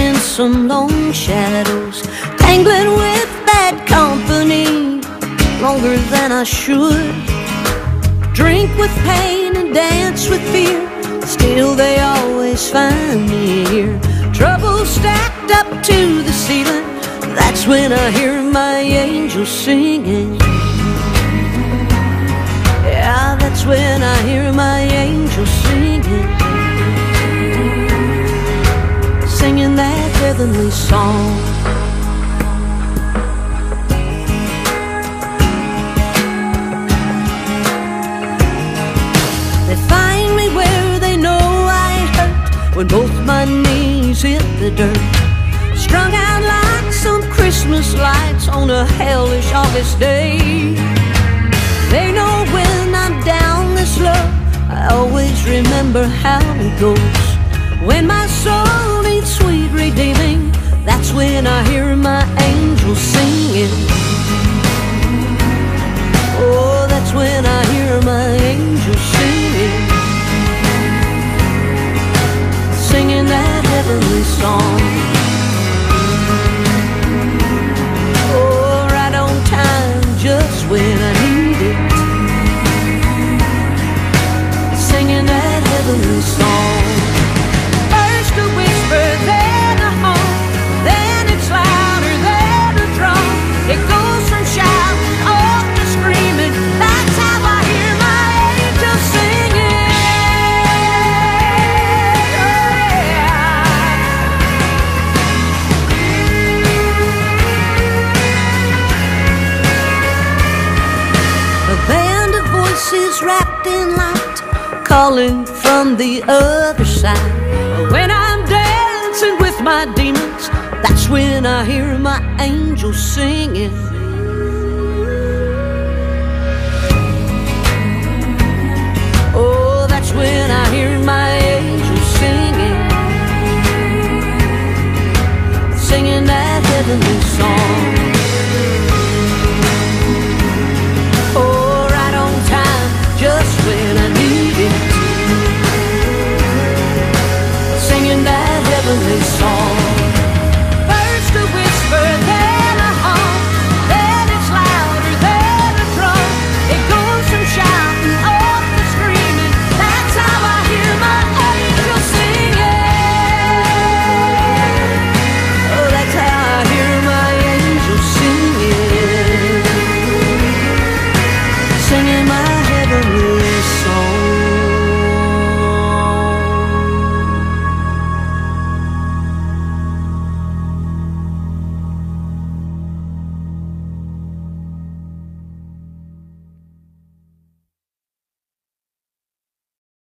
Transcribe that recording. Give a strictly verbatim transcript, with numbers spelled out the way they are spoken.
in some long shadows, tangling with bad company longer than I should. Drink with pain and dance with fear, still they always find me here. Trouble stacked up to the ceiling, that's when I hear my angels singing. Yeah, that's when I hear my angels singing, singing that heavenly song. They find me where they know I hurt, when both my knees hit the dirt, strung out like some Christmas lights on a hellish August day. They know when I'm down this low, I always remember how it goes. When my soul needs sweet redeeming, that's when I hear my angels singing. Oh, that's when I hear my angels singing, singing that heavenly song. Oh, right on time, just when I need it, singing that heavenly song. First a whisper, then a hum, then it's louder than a drum. It goes from shout up to screaming, that's how I hear my angels singing. A band of voices wrapped in light, calling from the other side. When I'm dancing with my demons, that's when I hear my angels singing. Oh, that's when I hear my angels singing, singing that heavenly song.